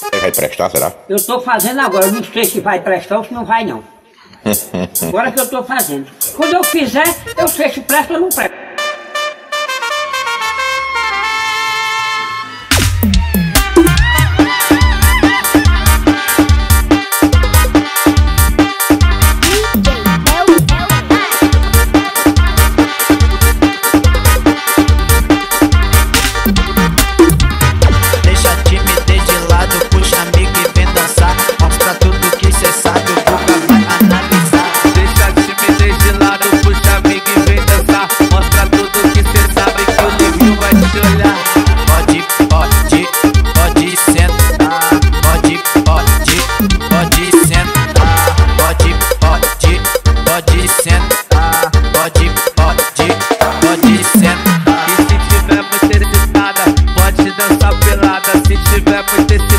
Vai prestar, será? Eu tô fazendo agora, eu não sei se vai prestar ou se não vai não. Agora que eu tô fazendo. Quando eu fizer, eu sei se presta ou não presta. Se tiver muito